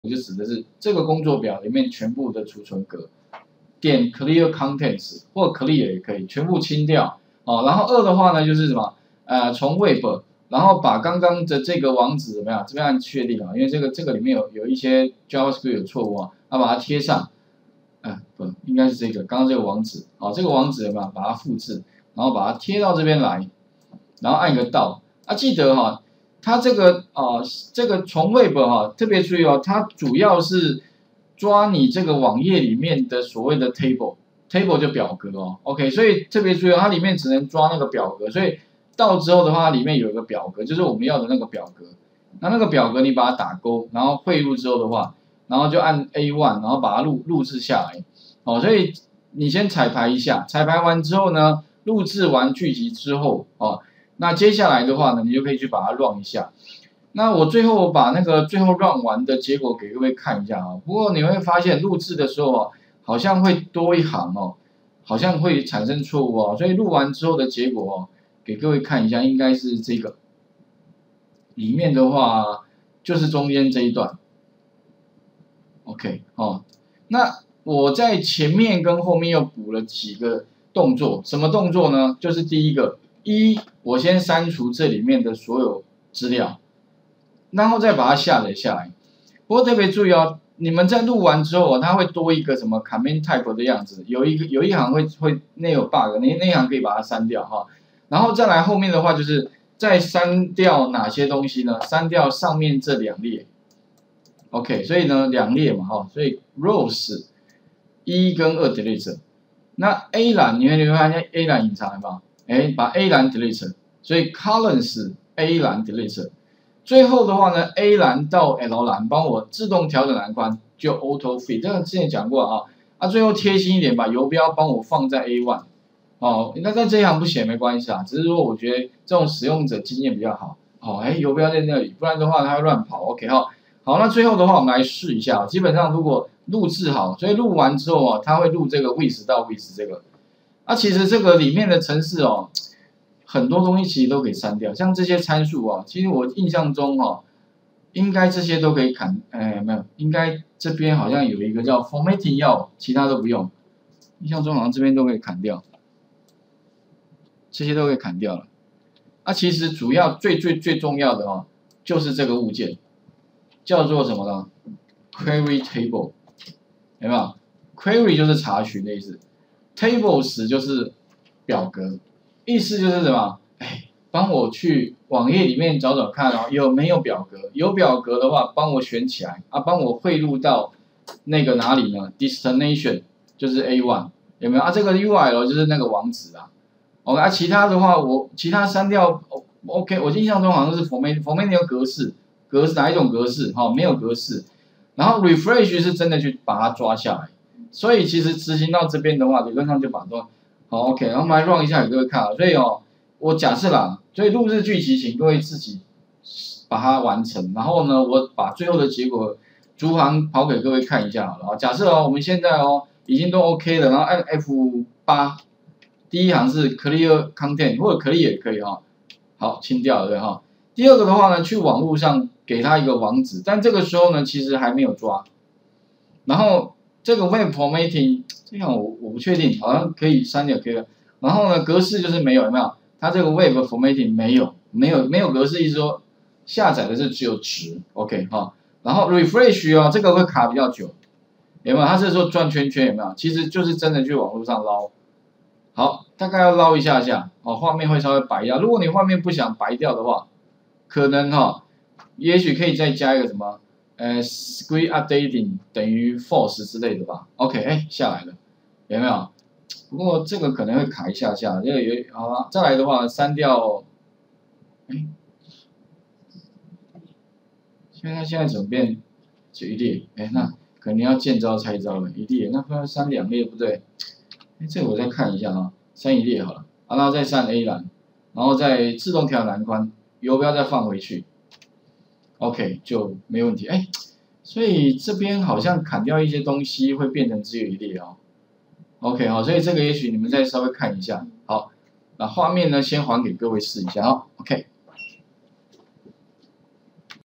就指的是这个工作表里面全部的储存格，点 clear contents 或 clear 也可以，全部清掉哦。然后2的话呢就是什么？从 web， 然后把刚刚的这个网址怎么样？这边按确定啊，因为这个里面有一些 JavaScript 有错误啊，要把它贴上。不，应该是这个，刚刚这个网址，好，这个网址有没有把它复制，然后把它贴到这边来，然后按一个到，记得哈，它这个这个从 Web 特别注意哦，它主要是抓你这个网页里面的所谓的 table 就表格哦 ，OK， 所以特别注意哦，它里面只能抓那个表格，所以到之后的话，里面有一个表格，就是我们要的那个表格，那个表格你把它打勾，然后汇入之后的话。然后就按 A1， 然后把它录制下来，所以你先彩排一下，彩排完之后呢，录制完剧集之后，那接下来的话呢，你就可以去把它 run 一下。那我最后把那个最后 run 完的结果给各位看一下啊。不过你会发现录制的时候好像会多一行好像会产生错误所以录完之后的结果给各位看一下，应该是这个。里面的话就是中间这一段。OK 那我在前面跟后面又补了几个动作，什么动作呢？就是第一个，我先删除这里面的所有资料，然后再把它下载下来。不过特别注意你们在录完之后它会多一个什么 command type 的样子，有一行会内有 bug， 那一行可以把它删掉然后再来后面的话就是再删掉哪些东西呢？删掉上面这2列。OK， 所以呢2列嘛所以 rows 1跟2 delete， 那 A 栏你会发现 A 栏隐藏了吧？把 A 栏 delete， 所以 columns A 栏 delete， 最后的话呢 A 栏到 L 栏帮我自动调整栏宽就 auto fit， 这个之前讲过最后贴心一点把游标帮我放在 A1 那在这一行不写没关系只是说我觉得这种使用者经验比较好游标在那里，不然的话它会乱跑 OK 好，那最后的话我们来试一下，基本上如果录制好，所以录完之后它会录这个 with 到 with 这个，其实这个里面的程式很多东西其实都可以删掉，像这些参数其实我印象中应该这些都可以砍，没有，应该这边好像有一个叫 formatting 要，其他都不用，印象中好像这边都可以砍掉，这些都可以砍掉了，其实主要最重要的就是这个物件。叫做什么呢 ？Query table， 有没有 ？Query 就是查询的意思 ，tables 就是表格，意思就是什么？帮我去网页里面找找看有没有表格，有表格的话帮我选起来帮我汇入到那个哪里呢 ？Destination 就是 A1， 有没有这个 URL 就是那个网址OK，其他的话其他删掉 OK， 我印象中好像是 formatting 有格式哪一种格式没有格式，然后 refresh 是真的去把它抓下来，所以其实执行到这边的话，理论上就把它OK， 然后我们来 run 一下给各位看所以我假设啦，所以录制剧集请各位自己把它完成，然后呢，我把最后的结果逐行跑给各位看一下好了假设我们现在已经都 OK 了，然后按 F8， 第一行是 clear content 或者 clear 也可以好清掉对第二个的话呢，去网络上给他一个网址，但这个时候呢，其实还没有抓。然后这个 web formatting 这样我不确定，好像可以删掉可以了。然后呢，格式就是没有没有？它这个 web formatting 没有格式，意思说下载的是只有值 ，OK 然后 refresh 这个会卡比较久，有没有？它是说转圈圈有没有？其实就是真的去网络上捞。好，大概要捞一下画面会稍微白一下。如果你画面不想白掉的话，可能也许可以再加一个什么screen updating 等于 false 之类的吧。OK， 下来了，有没有？不过这个可能会卡一下，这个好了。再来的话，删掉，现在怎么变就一列？那可能要见招拆招了，一列，那不要删2列不对？这个我再看一下删1列好了，然后再删 A 栏，然后再自动调栏宽，游标再放回去。OK 就没问题所以这边好像砍掉一些东西会变成只有1列OK 所以这个也许你们再稍微看一下。好，那画面呢先还给各位试一下OK。